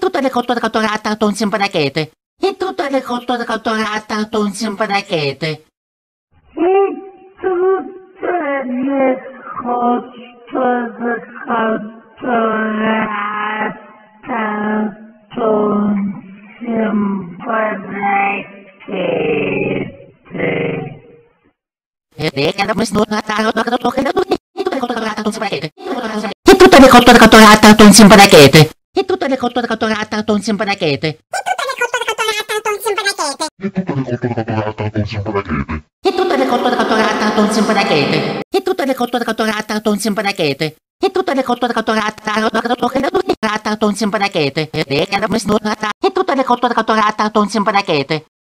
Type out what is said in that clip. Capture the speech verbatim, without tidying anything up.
tutte le cotture catturate con simparachete. E tutte le cotture catturate con simparachete. E tutte le cotture catturate con simparachete. E che da questo non ha dato che da tutte le cotture catturate con simparachete. E tutte le cotture catturate con simparachete. E tutte le cotture catturate con simparachete. E tutte le cotture catturate con simparachete. E tutte le cotture catturate con simparachete. E tutte le cotture catturate con simparachete. E tutte le cotture catturate con simparachete. E tutte le cotture catturate con simparachete.